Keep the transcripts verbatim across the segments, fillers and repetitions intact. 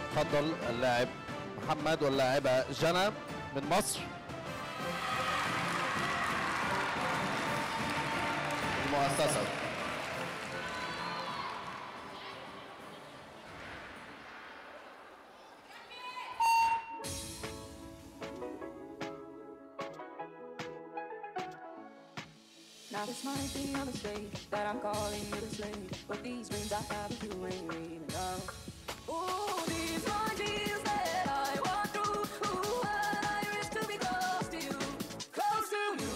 تفضل اللاعب محمد واللاعبة جنى من مصر المؤسسة. Now this might be a mistake that I'm calling you this late, but these dreams I have of you ain't real enough. Ooh, these are dreams that I walk through. Ooh, and I wish to be close to you, close to you.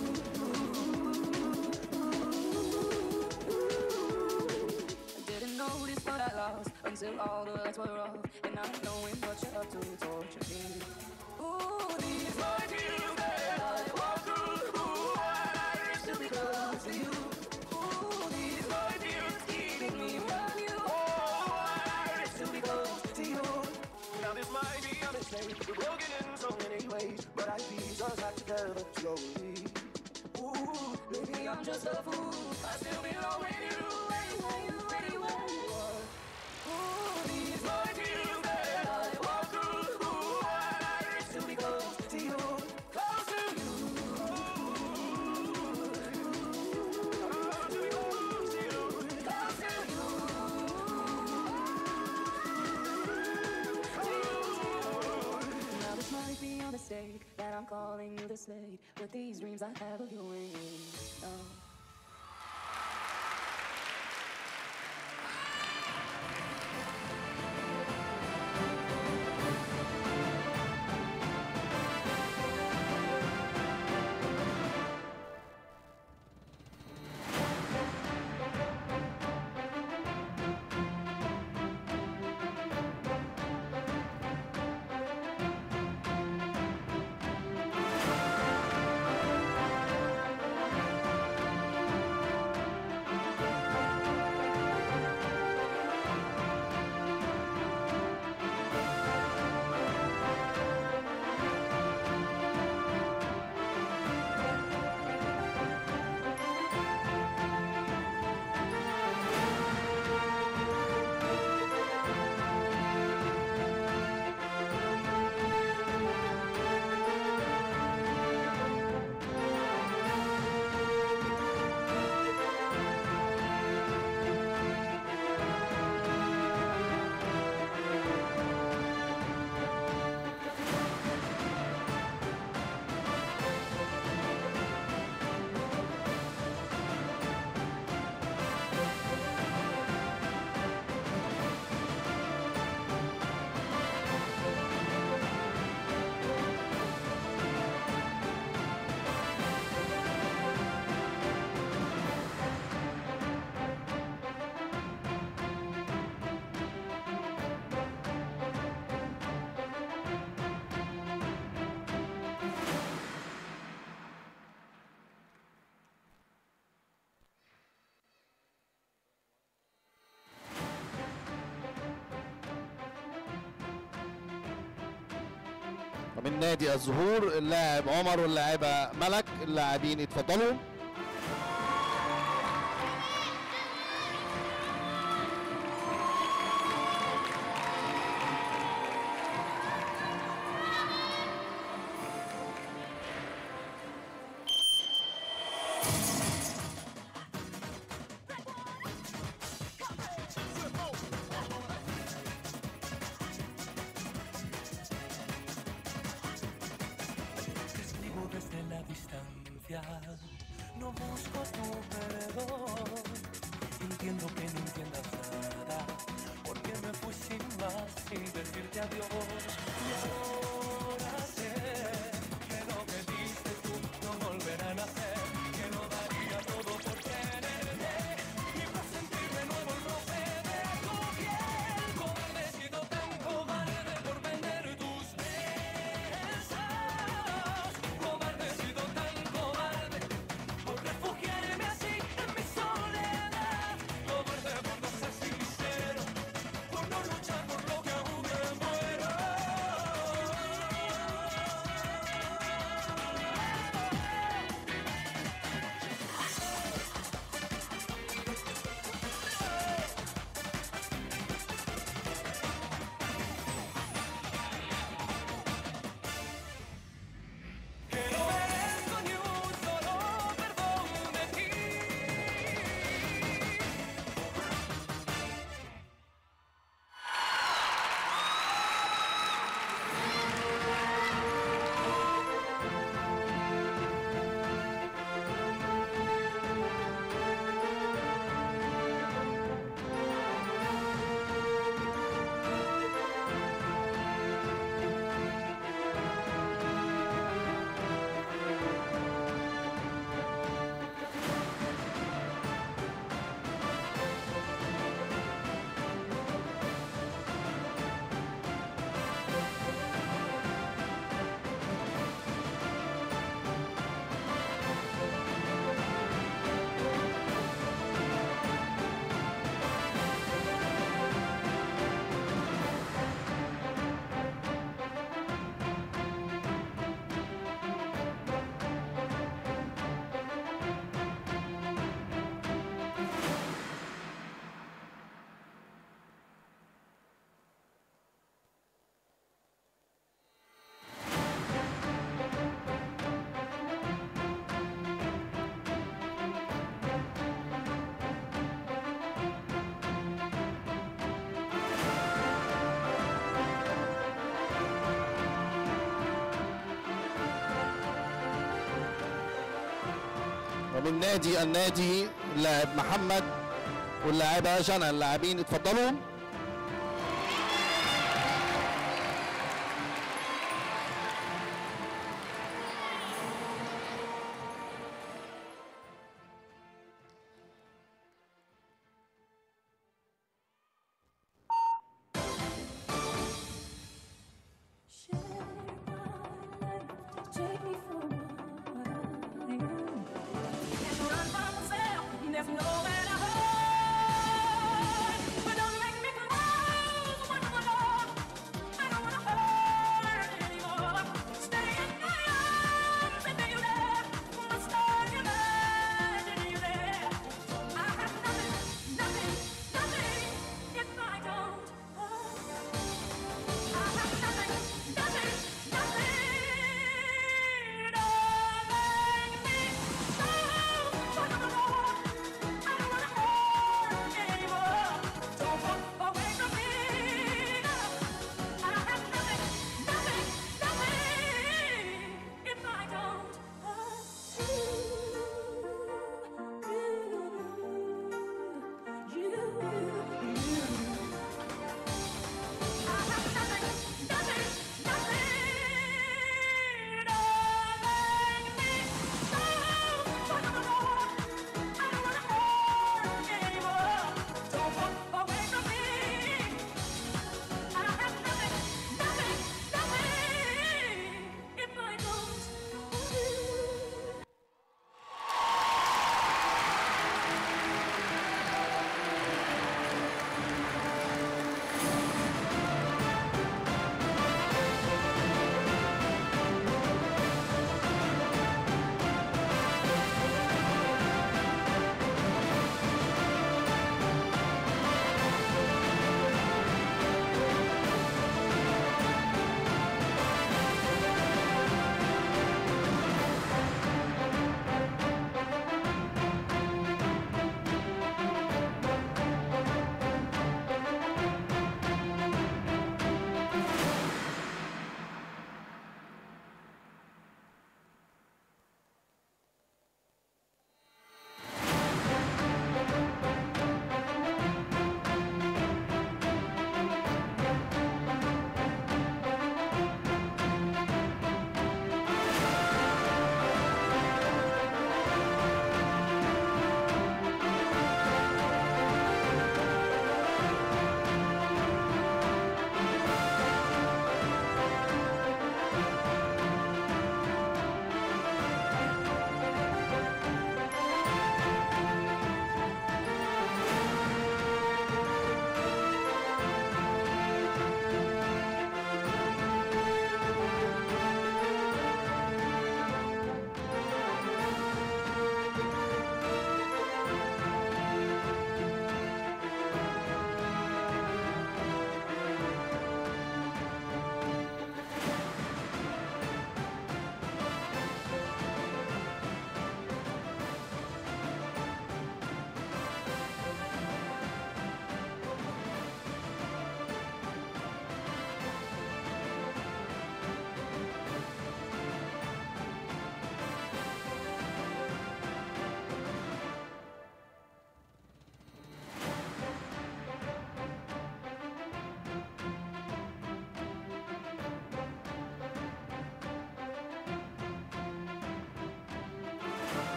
I didn't notice what I lost until all the lights were off, and I'm knowing what you're up to torture me. Ooh, these are dreams that I walk through. Ooh, and I wish to be close to you. Ooh, these are dreams keeping me from you. Oh, and I wish to be close to you. Now this might be a mistake, we're broken in so many ways, but I piece us back together slowly. Ooh, maybe I'm just a fool, I still belong with you. Anyway, you, anyway you are. Ooh, these are dreams that I walk through. Ooh, and I wish to be close to you, close to you. Close to you, close to you. Now this might be a mistake that I'm calling you this late, but these dreams I have of you ain't no. ومن نادي الزهور اللاعب عمر واللاعبة ملك، اللاعبين يتفضلوا. Desde la distancia, no buscas tu perdón. Entiendo que no entiendas nada, porque me fui sin más, sin decirte adiós. Y ahora sé que lo que diste tú no volverá a nacer, que lo daría todo por tenerte y por sentir de nuevo el roce de tu piel. Cobarde, he sido tan cobarde por vender tus besos. Cobarde, he sido tan cobarde por refugiarme así en mi soledad. Cobarde por no ser sincero, por no luchar por lo que aún me muero. ومن نادي النادي اللاعب محمد واللاعبة جنى. اللاعبين اتفضلوا.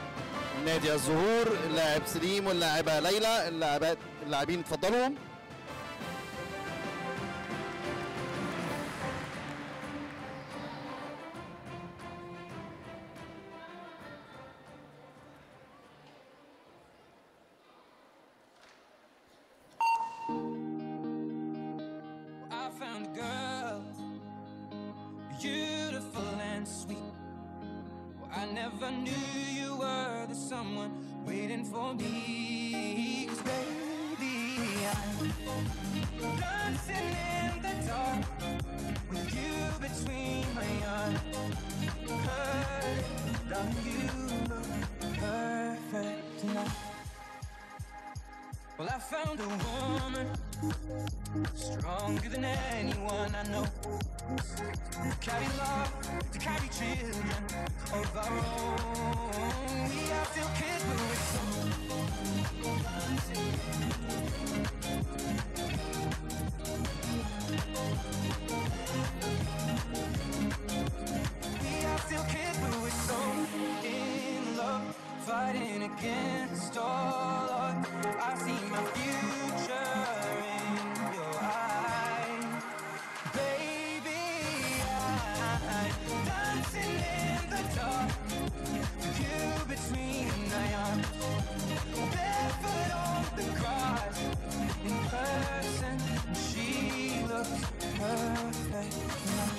نادي الزهور اللاعب سليم واللاعبة ليلى. اللاعبات اللاعبين اتفضلوا. and sweet. Well, I never knew you were the someone waiting for me. 'Cause baby, I'm dancing in the dark with you between my arms. Heard that you look perfect tonight. Well, I found a woman stronger than anyone I know. To carry love, to carry children of our own. We are still kids, but we're so We are still kids, but we're so in love, fighting against all odds. I see my future in your eyes, baby. I'm dancing in the dark with you between my arms, barefoot on the grass. In person, she looks perfect now.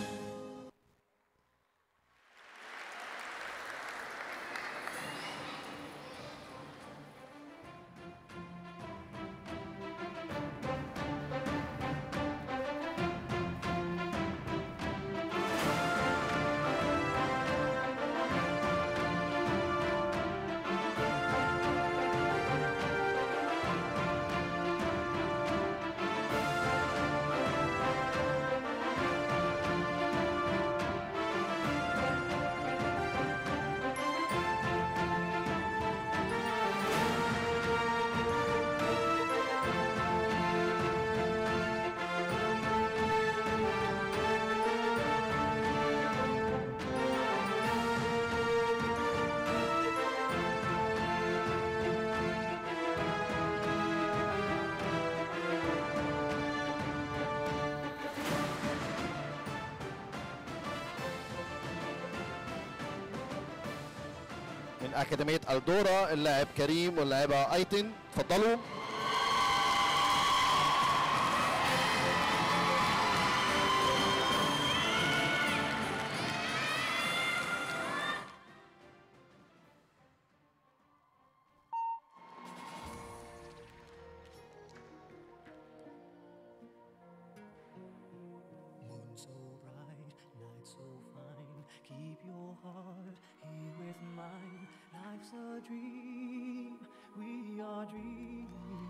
من أكاديمية الدورة اللاعب كريم واللاعبة أيتن، اتفضلوا. Moon so bright, night so fine. Keep your heart here with mine. Life's a dream, we are dreaming.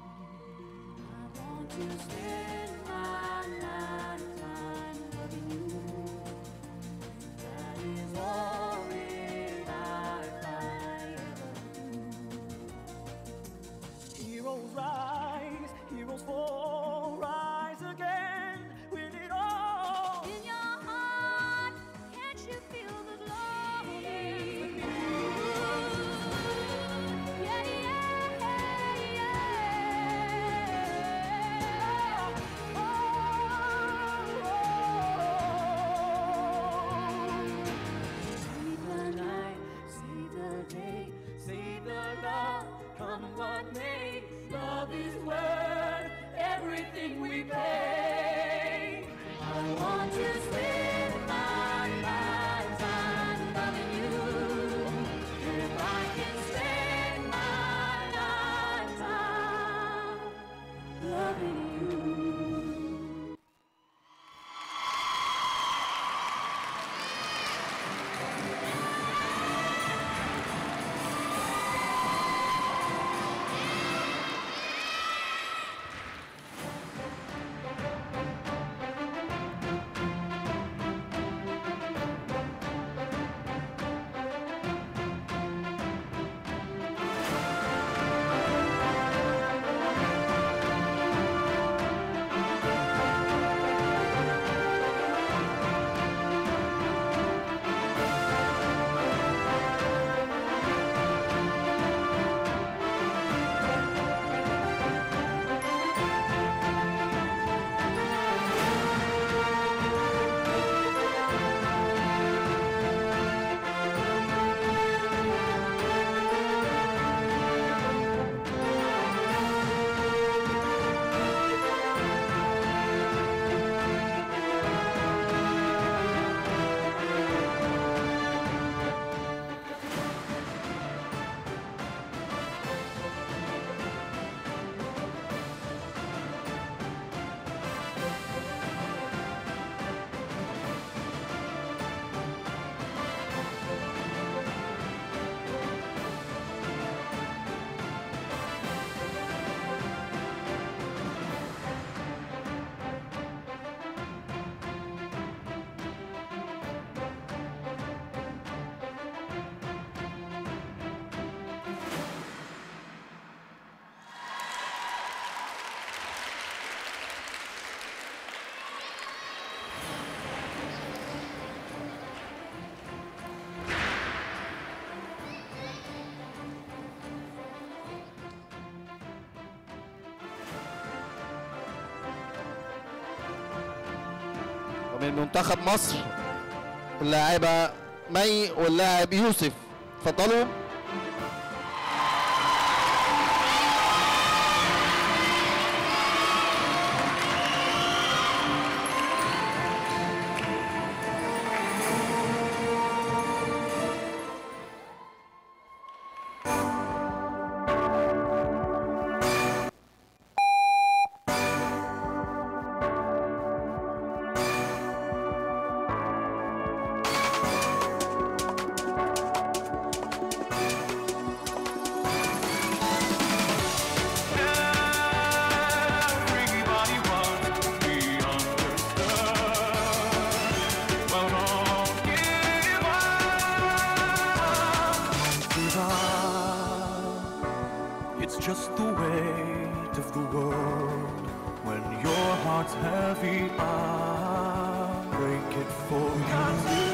من منتخب مصر اللاعبة مي واللاعب يوسف. اتفضلوا. It's just the weight of the world. When your heart's heavy, I'll break it for you.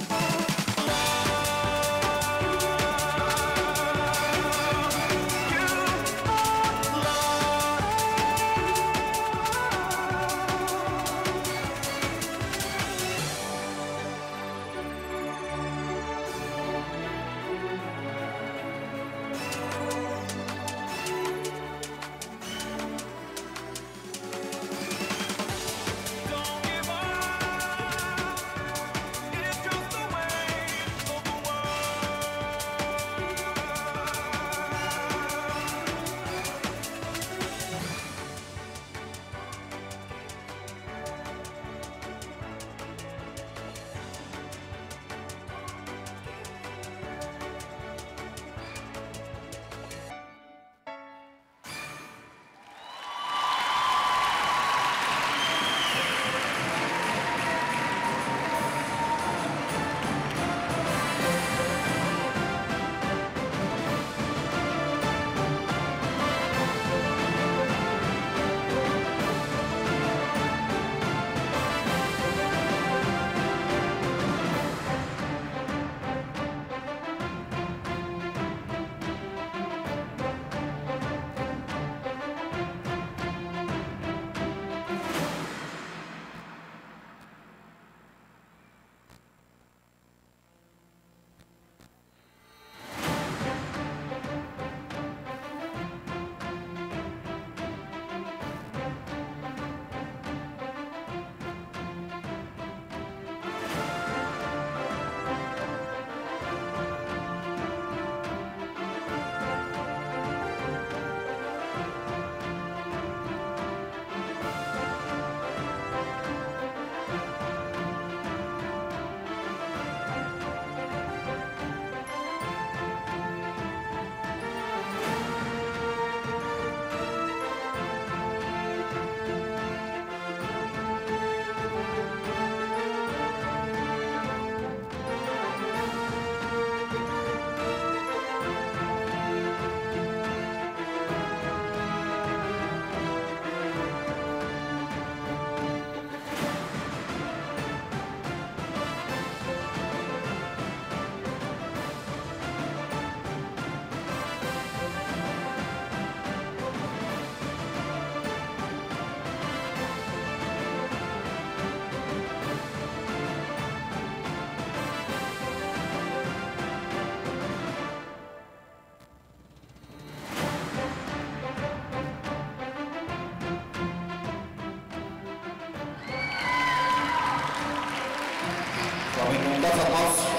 ومن منتخب مصر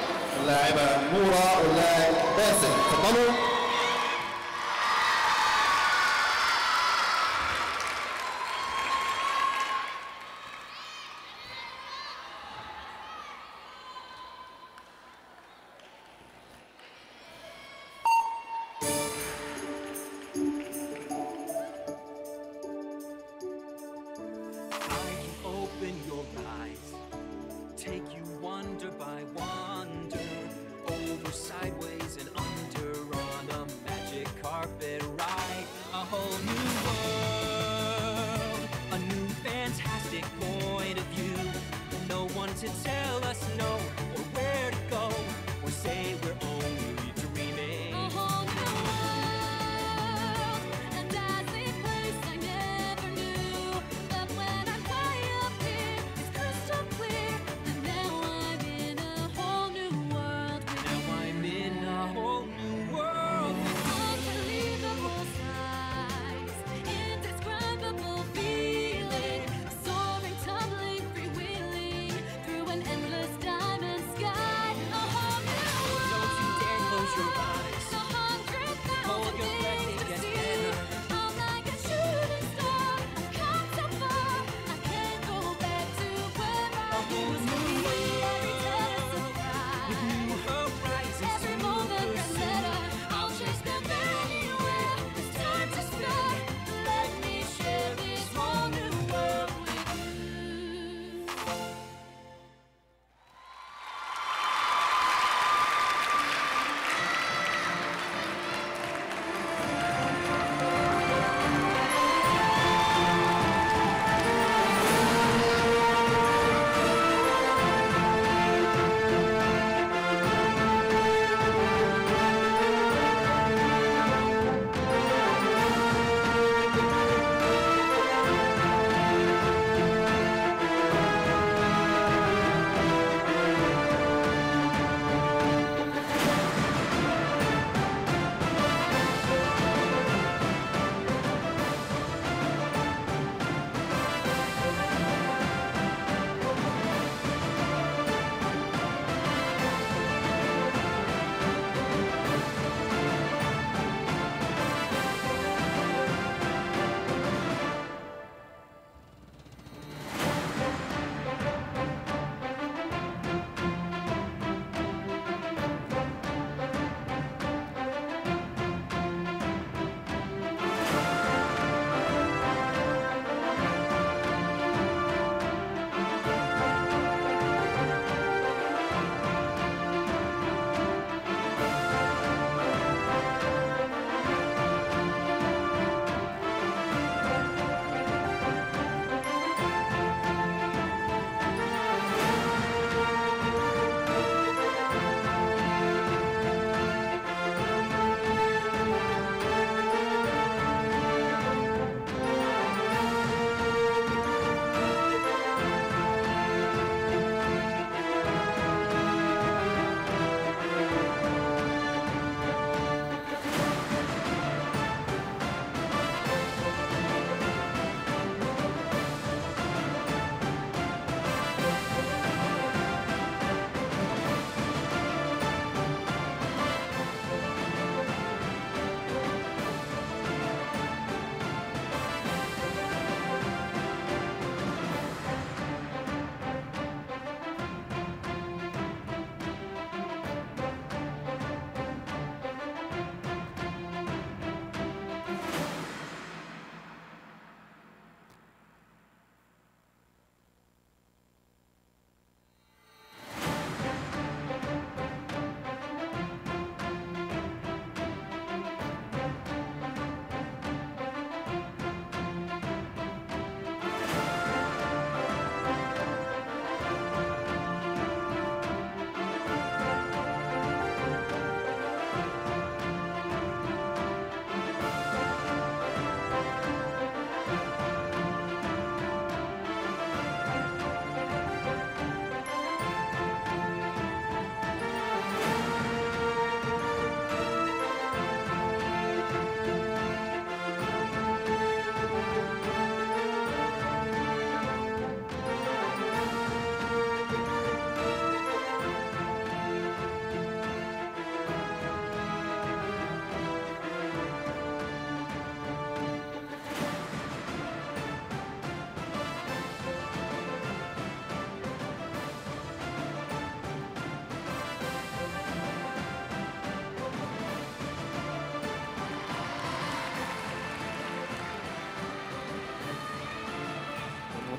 اللاعبة نورة واللاعب باسل. اتفضلوا. Take you wonder by wonder, over, sideways, and under, on a magic carpet ride. A whole new world, a new fantastic point of view. No one to tell us no, or where to go, or say we're only dreaming. A whole new world, a dazzling place I never knew. But when I'm way up here, it's crystal clear.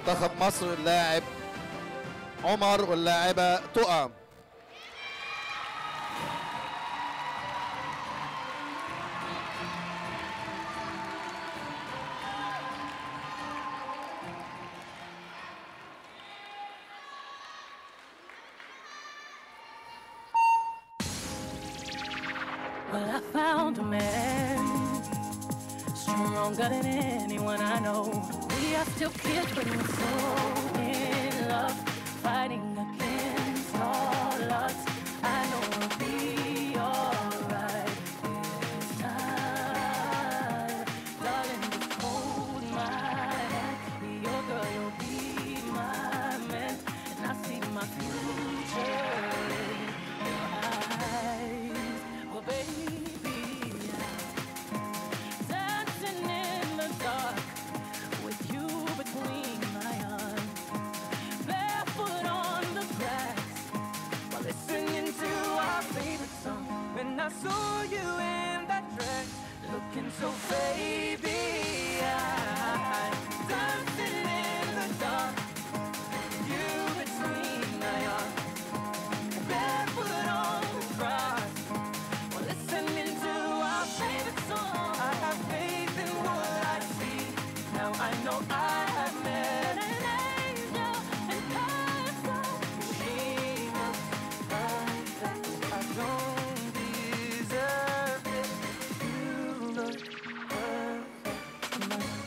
منتخب مصر اللاعب عمر واللاعبة تقى. Well, I found a man stronger than anyone I know. We are still kids, but we're so in love, fighting against all odds. I know we'll be alright this time. Darling, just hold my hand. Be your girl, you'll be my man, and I see my future in your eyes. Well, baby, dancing in the dark with you between my arms, barefoot on the grass while listening to our favorite song. When I saw you in that dress, looking so baby, I dancing in the dark, you between my arms, barefoot on the grass. Listening to our favorite song, I have faith in what I see. Now I know I have met an angel, and I'm so she looks perfect. I don't deserve it. You look perfect.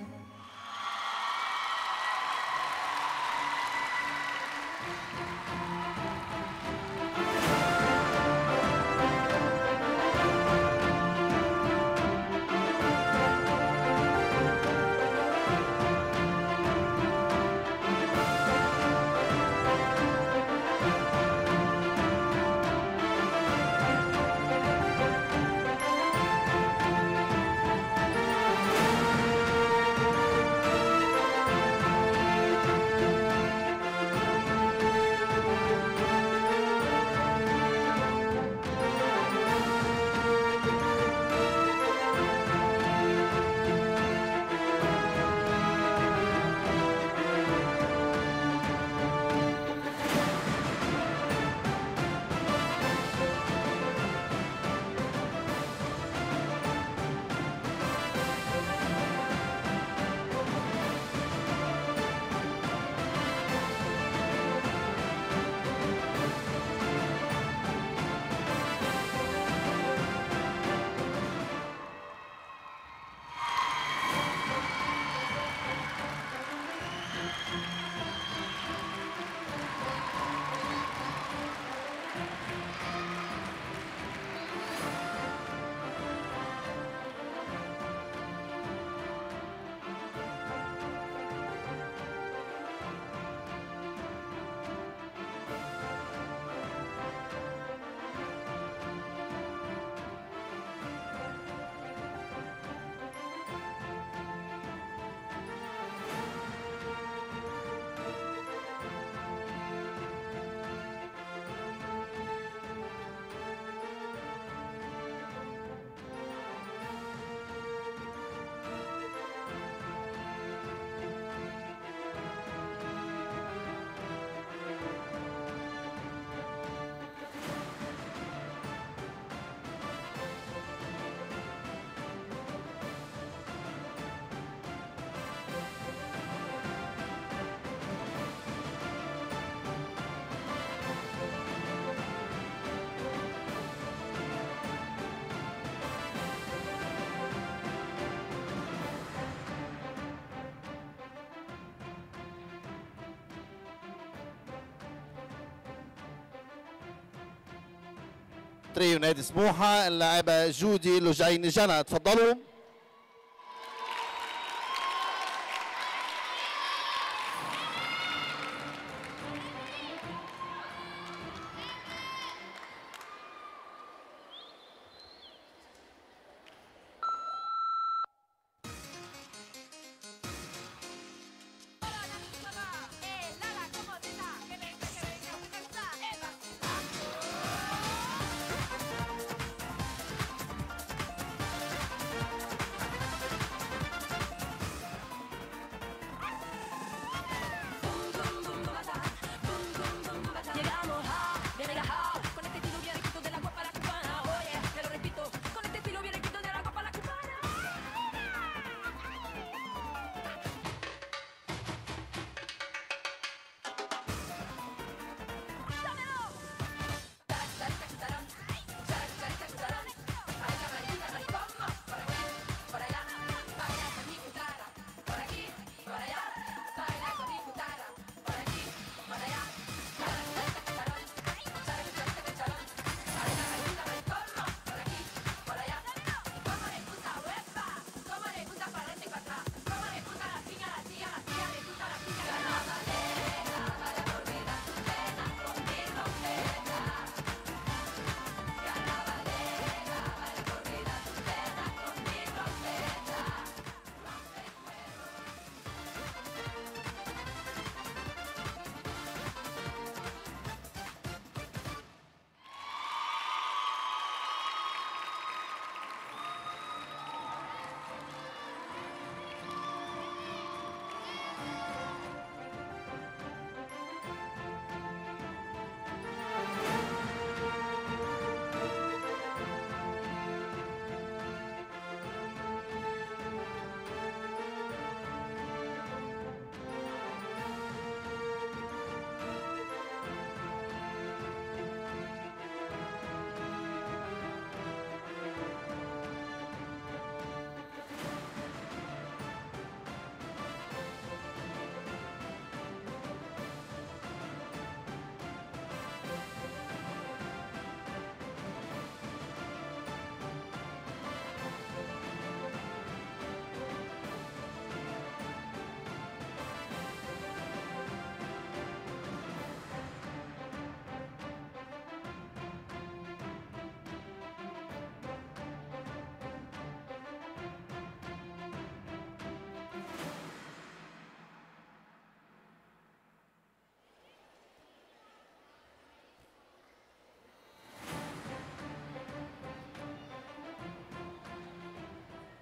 تريو نادي سموحة اللاعبة جودي لجين جنى، تفضلوا.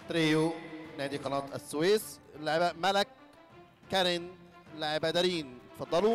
تريو نادي قناة السويس، اللاعبة ملك، كارين، اللاعبة دارين، اتفضلوا.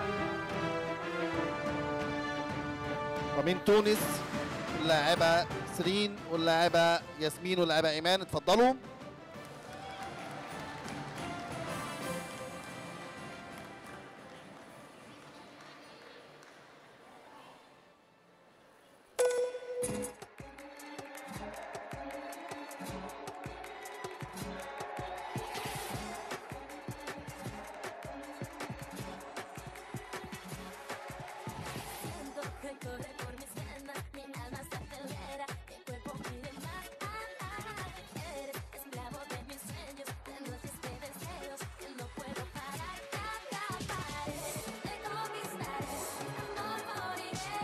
ومن تونس اللاعبة نسرين واللاعبة ياسمين واللاعبة إيمان، اتفضلوا. Siento que corre por mis venas, mi alma se acelera, mi cuerpo pide más. Eres esclavo de mis sueños, de noches de deseos que no puedo parar. Te atraparé, te conquistaré, amor moriré.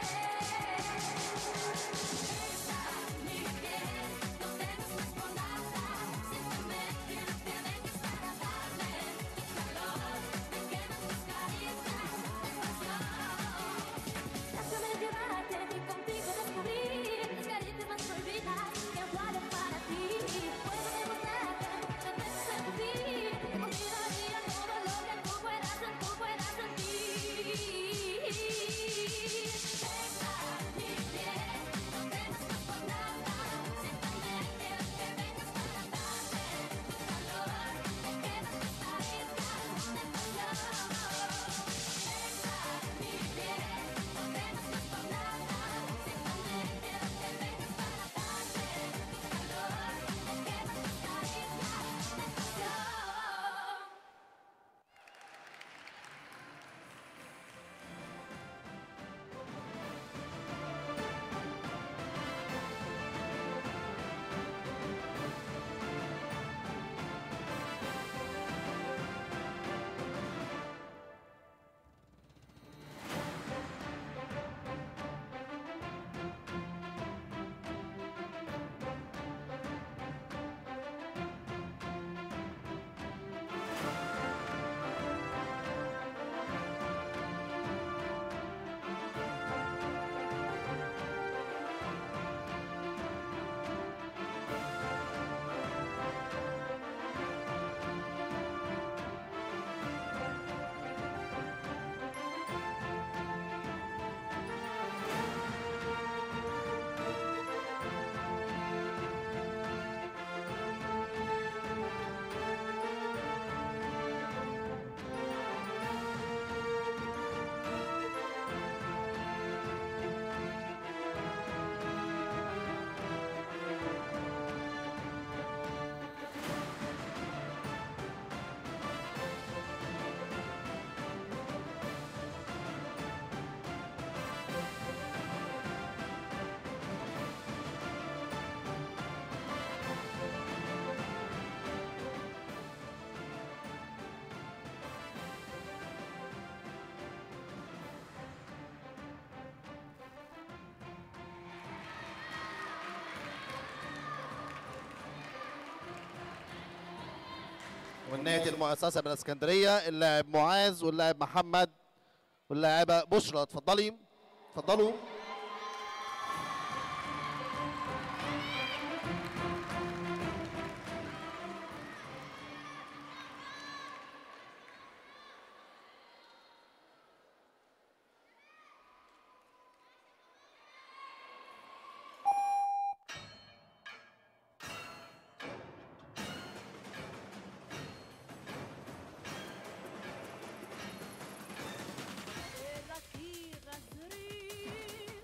Besa mi piel, no dejes más por nada. Siénteme, quiero que vengas para darme tu calor. Me queman tus caricias de pasión. Déjame llevarte y contigo descubrir las caricias más prohibidas que aguardan para ti. Puedo demostrarte que te seducir, que contigo haría todo lo que tú puedas, tú puedas sentir. Besa mi piel, no temas más por nada. Siéntame, quiero que vengas para darme tu calor. Me quedan tus caricias de pasión. Besa mi piel, no temas más por nada. Siéntame, quiero que vengas para darme tu calor. Me quedan tus caricias de pasión. والنادي المؤسسة بالاسكندرية، اللاعب معاذ واللاعب محمد واللاعبة بشرى، اتفضلي اتفضلوا. Ela que razri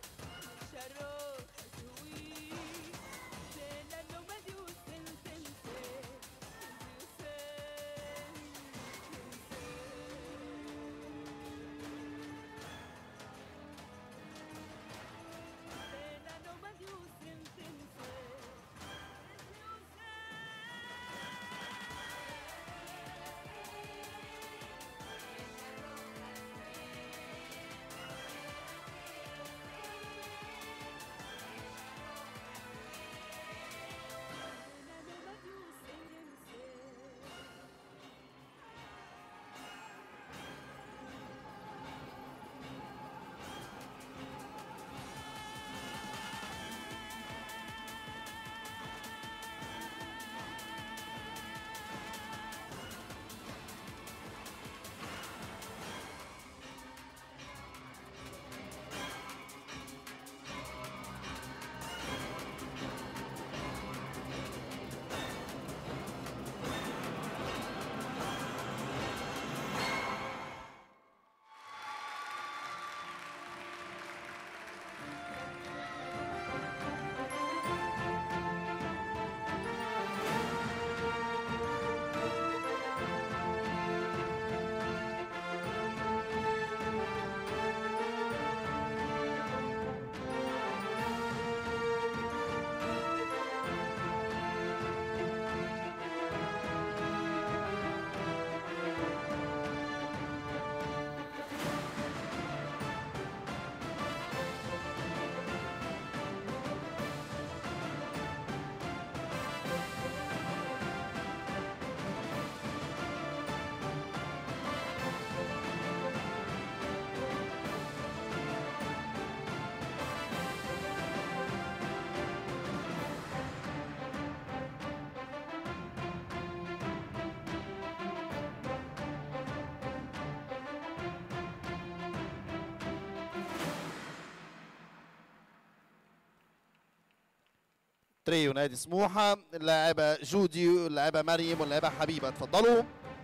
تريو نادي سموحه، اللاعبه جودي واللاعبه مريم واللاعبه حبيبه، اتفضلوا.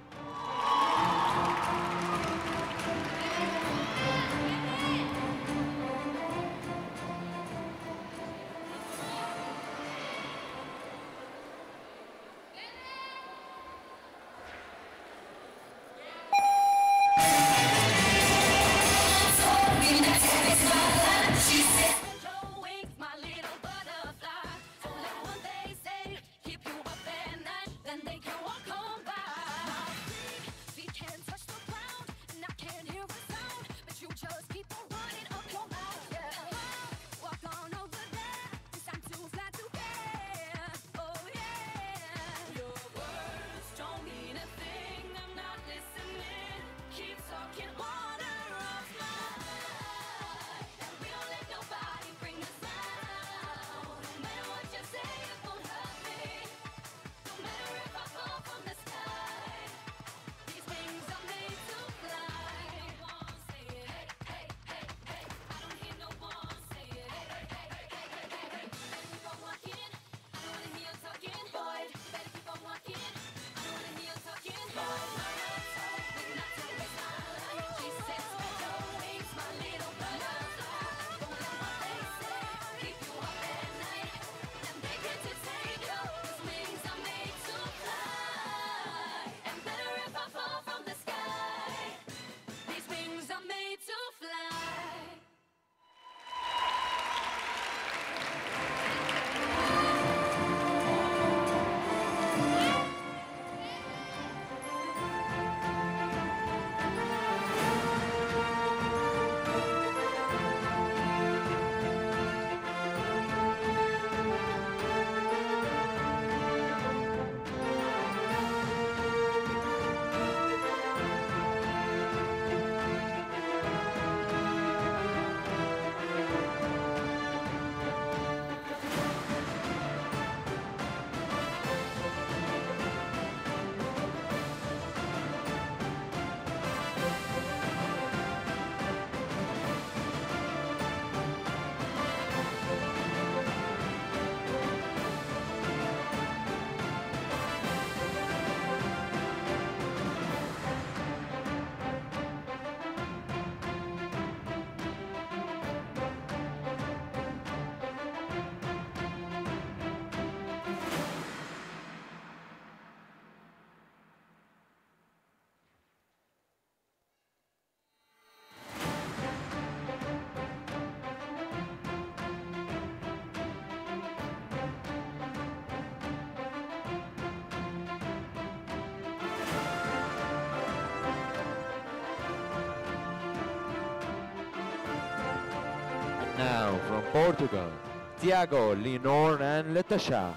Now from Portugal, Tiago, Leonor and Letasha.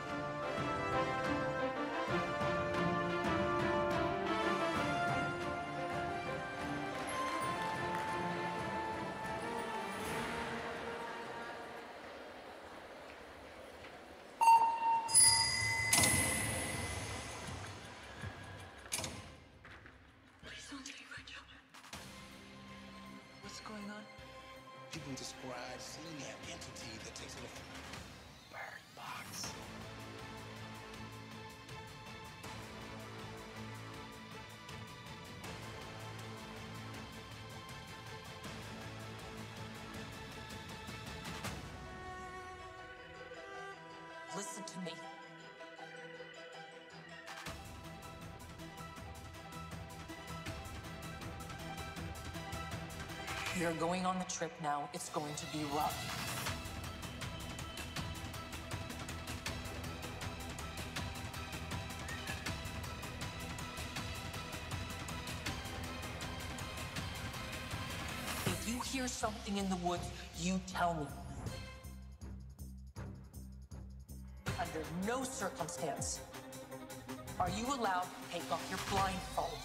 What's going on? You can describe seeing that entity that takes a look. Bird box. Listen to me. You're going on the trip now. It's going to be rough. If you hear something in the woods, you tell me. Under no circumstance are you allowed to take off your blindfold.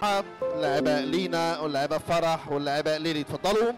اللاعبة لينا واللاعبة فرح واللاعبة ليلي، اتفضلوا.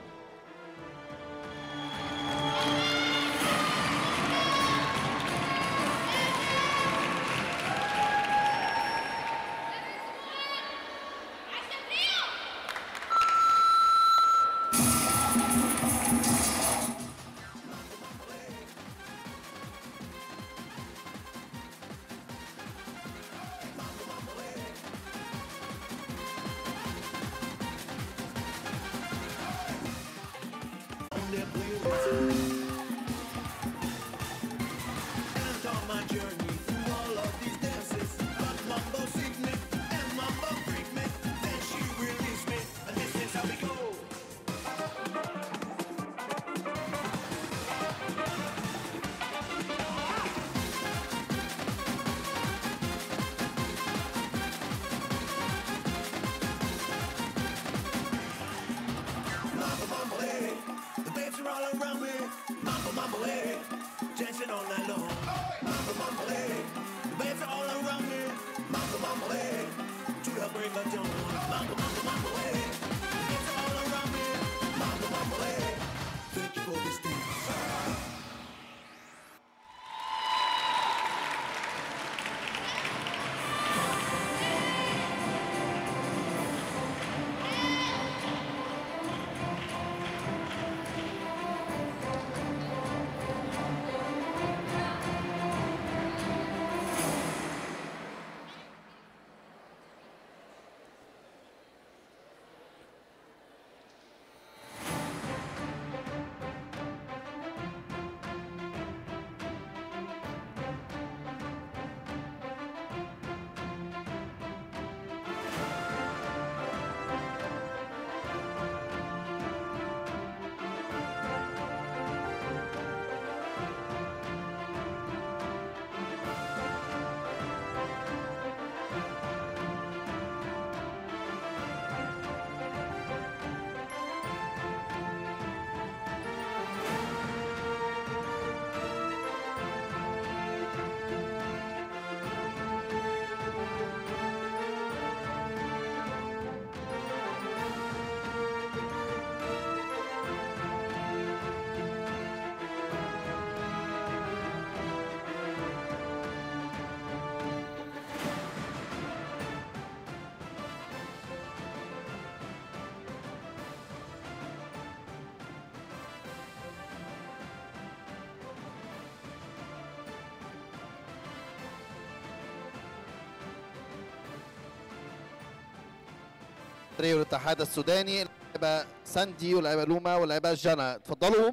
تريو الاتحاد السوداني، اللاعبة ساندي واللاعبة لوما واللاعبة جانا، اتفضلوا.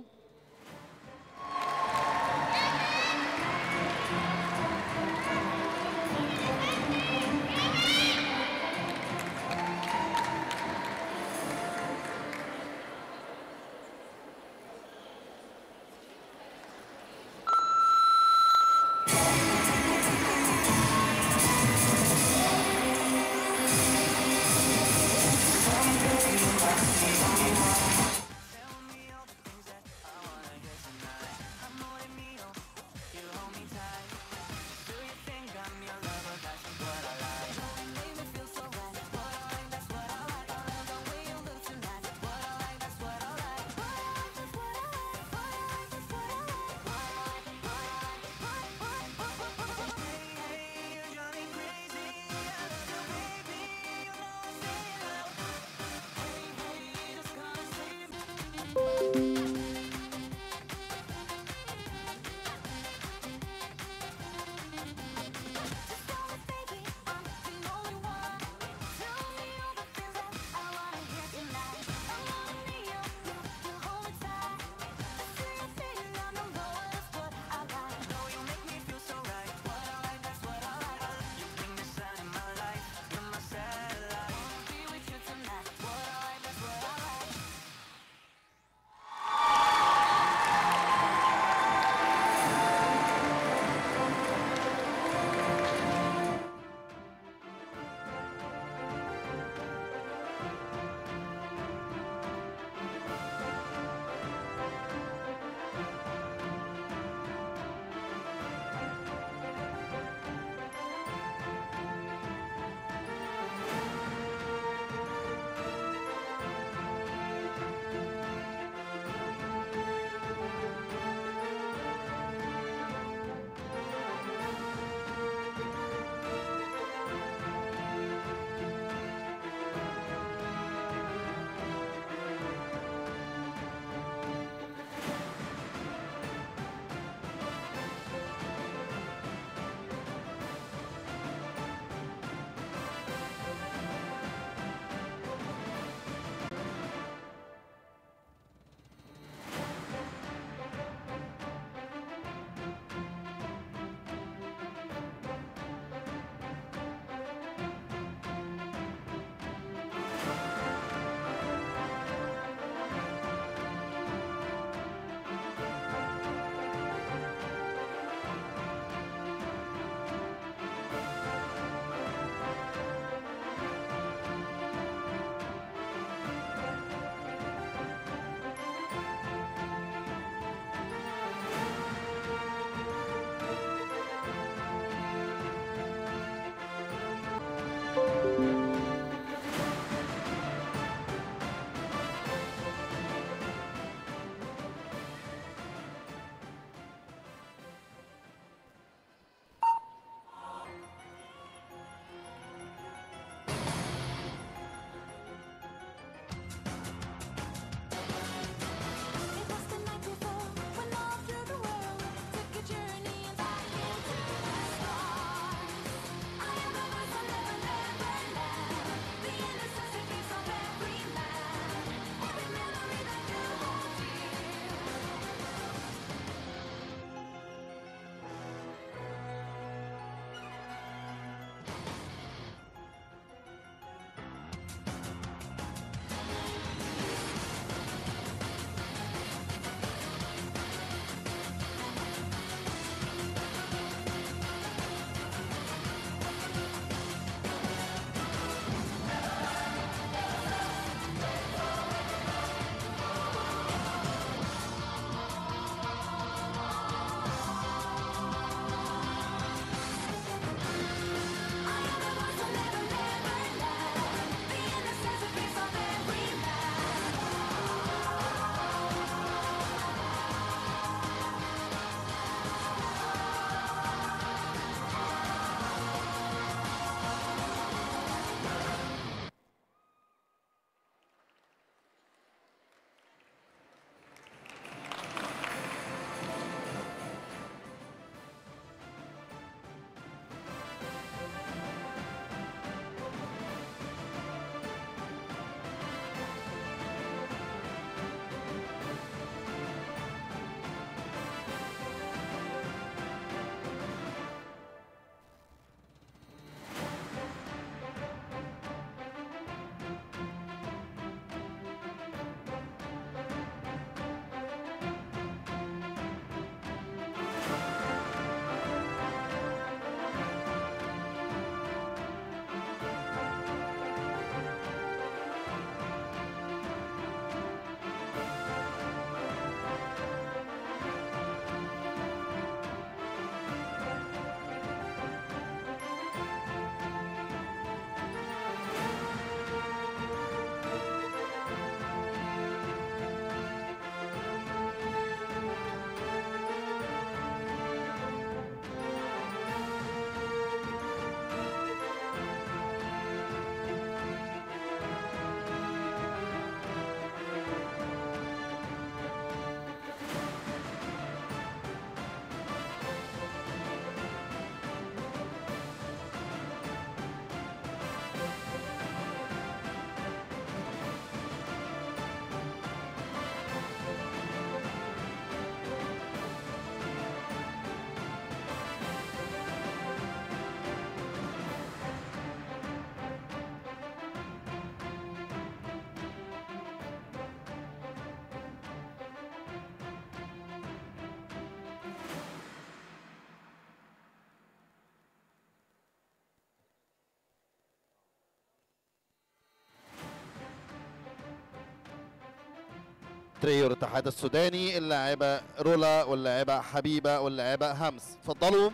تريو الاتحاد السوداني، اللاعبة رولا واللاعبة حبيبة واللاعبة همس. اتفضلوا.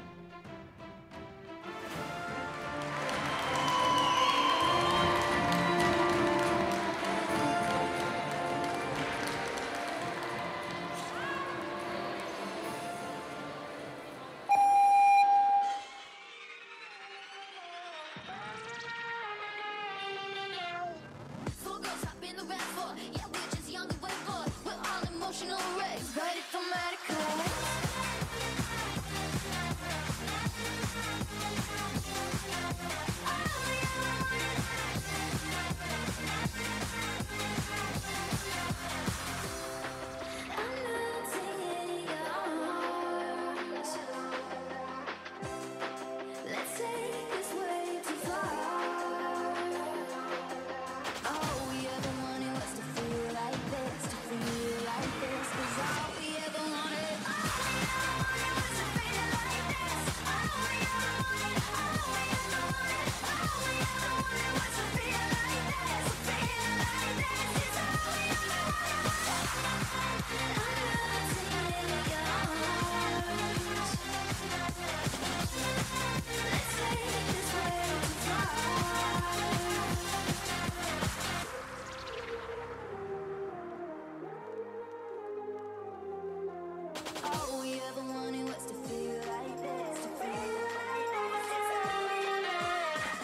Four girls hop in the rap for, yeah, we're just young and whatever. We're all emotional wrecks, ready for medical. Let's take this way too far. All we ever wanted was to feel like this, to feel like this was all we ever wanted. All we ever wanted was to feel like this. All we ever wanted, all we ever wanted, all we ever wanted was to feel like this, to feel like this is all we ever wanted. Let's take this way too far. All we ever wanted was to feel like this, to feel like this is all we ever wanted.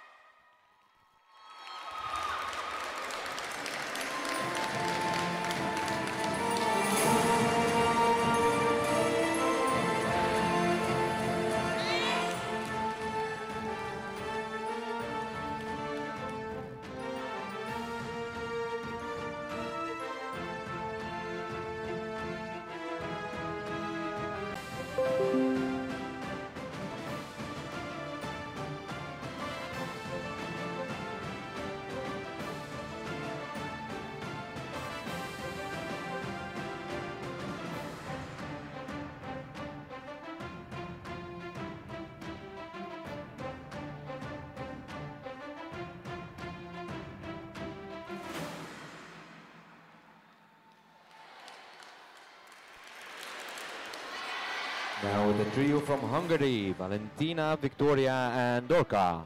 Now the trio from Hungary, Valentina, Victoria and Dorka.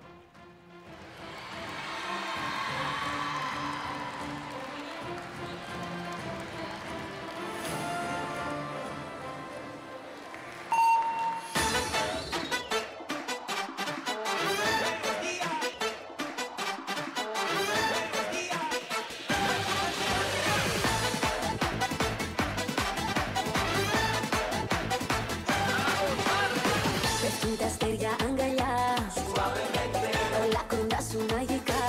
Πέφτουν τα αστέρια αγκαλιά. Όλα κοντά σου μαγικά.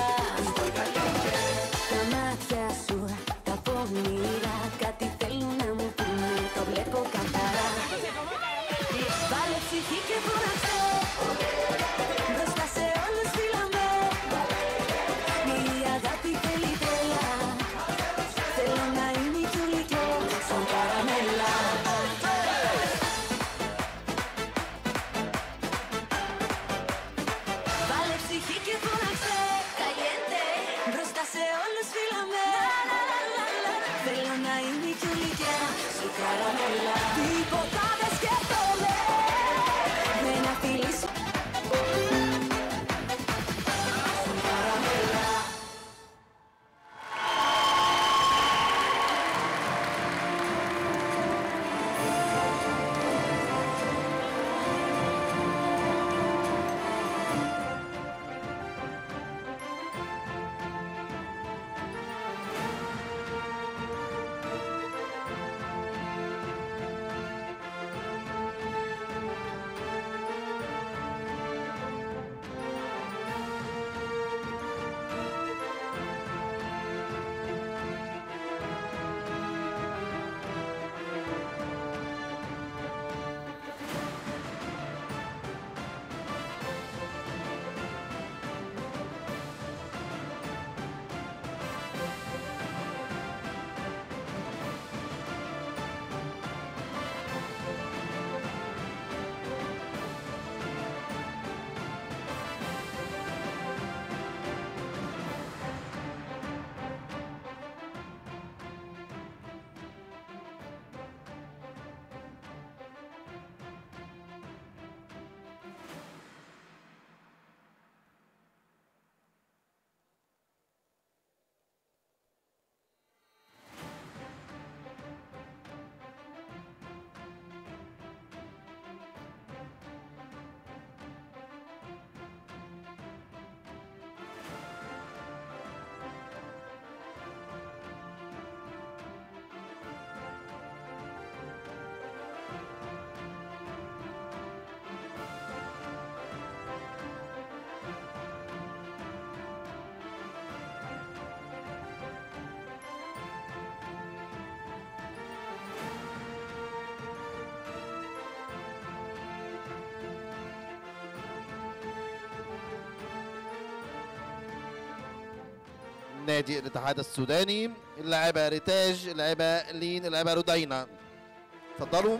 Τα μάτια σου, τα πονηρά, κάτι θέλουν να μου πούνε, το βλέπω καθαρά. Βάλε ψυχή και φώναξε, μπροστά σε όλους φύλαμε. Η αγάπη θέλει τρέλα, θέλω να είναι κι ουλικό σαν καραμέλα. Βάλε ψυχή και φώναξε, caliente, μπροστά σε όλους φύλαμε. Θέλω να είμαι κι ουλικιά, σου καραμέλα. Τίποτα δεν σκέφτομαι, με ένα φιλί σου. Σου καραμέλα. نادي الاتحاد السوداني، اللاعبة ريتاج، اللاعبة لين، اللاعبة رودينا. اتفضلوا.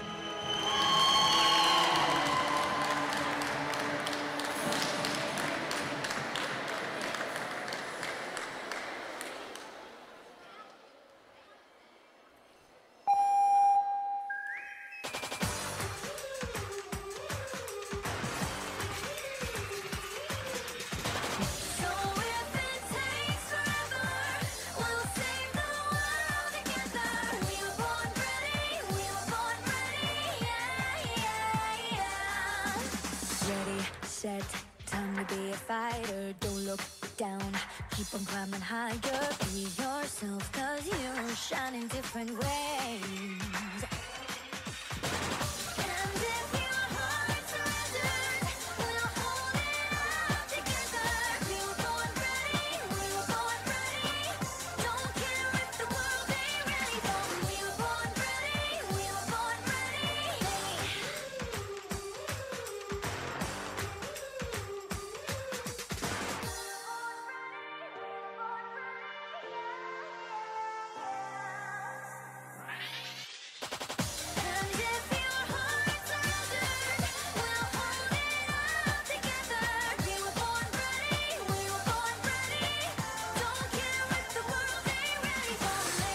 So if it takes forever, we'll save the world together. We were born ready, we were born ready, yeah, yeah, yeah. Ready, set, time to be a fighter. Don't look down, keep on climbing higher. Be yourself, cause you shine in different ways. And if your heart surrenders, we'll hold it up together. We were born ready, we were born ready. Don't care if the world ain't ready for me. We were born ready, we were born And if your heart surrenders, we'll hold it up together. We were born ready, we were born ready. Don't care if the world ain't ready for me.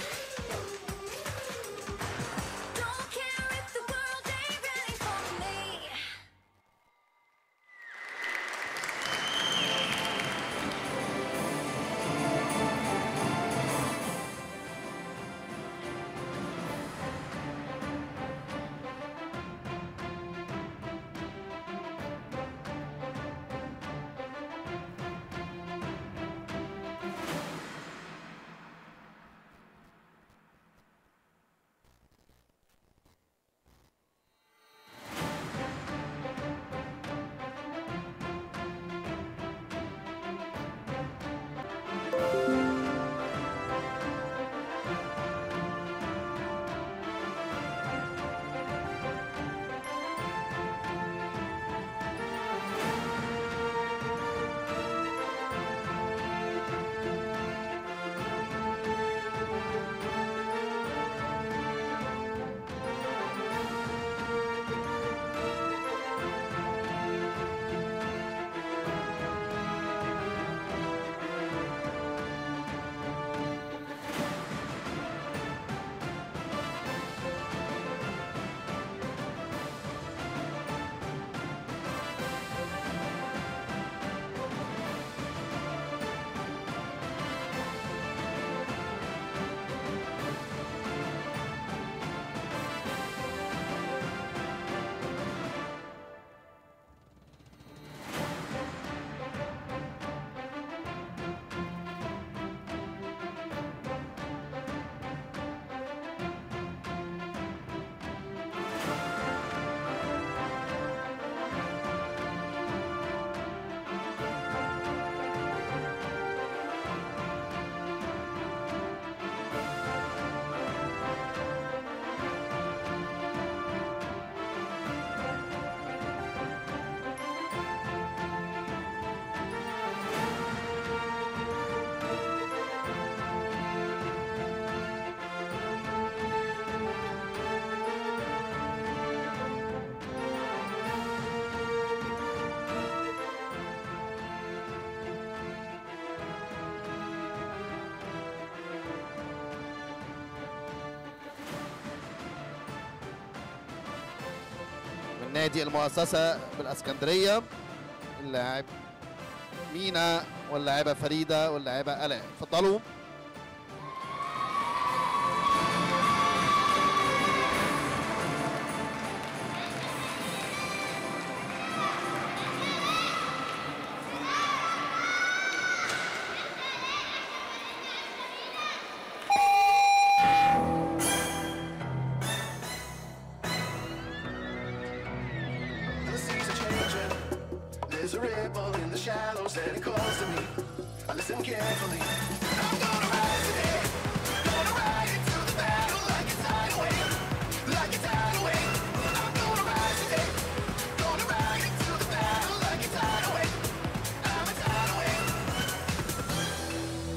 Don't care if the world ain't ready for me. من نادي المؤسسة بالاسكندرية، اللاعب مينا واللاعبة فريدة واللاعبة آلاء. اتفضلوا. The seas are changing. There's a ripple in the shallows and it calls to me. I listen carefully. I'm gonna rise today. Gonna ride into the battle like a tidal wave. Like a tidal wave. I'm gonna rise today. Gonna ride into the battle like a tidal wave. I'm a tidal wave.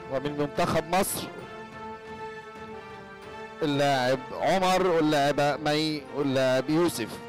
ومن منتخب مصر اللاعب عمر واللاعبة مي واللاعب يوسف.